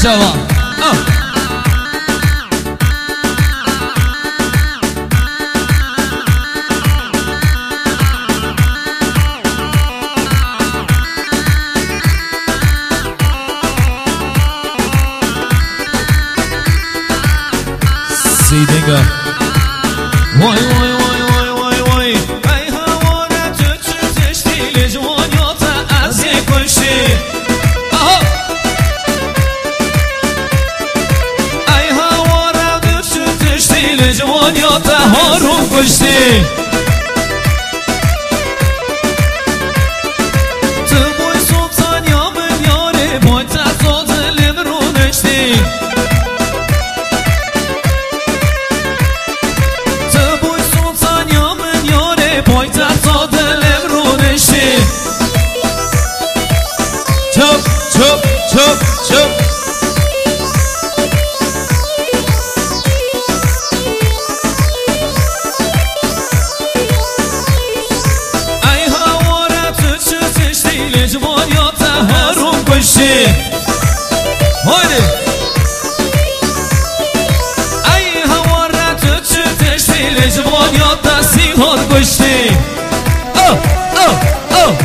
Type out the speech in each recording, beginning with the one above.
شما سیدنگا وای وای وای وای وای وای ای هوانه تو چشتی لجوانیات از کشی آها ای هوانه تو چشتی لجوانیات هارون کشتی تو بوی سلطان یا من یاره بای تزاد لبرونشتی چوب چوب ای هواره تو چشتی لجوانیات هارون کشتی هایده ای هواره تو چشتی لجوانیات سیهان کشتی او او او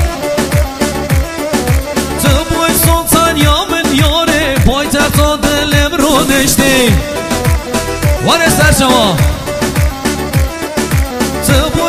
وارد سر شما